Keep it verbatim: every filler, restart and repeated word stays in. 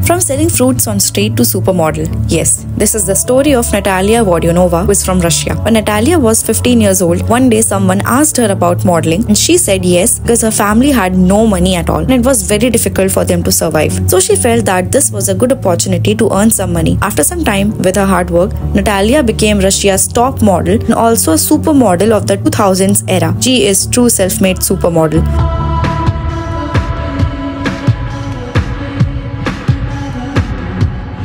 From selling fruits on street to supermodel. Yes, this is the story of Natalia Vodianova, who is from Russia. When Natalia was fifteen years old, one day someone asked her about modeling and she said yes because her family had no money at all and it was very difficult for them to survive. So she felt that this was a good opportunity to earn some money. After some time, with her hard work, Natalia became Russia's top model and also a supermodel of the two thousands era. She is true self-made supermodel.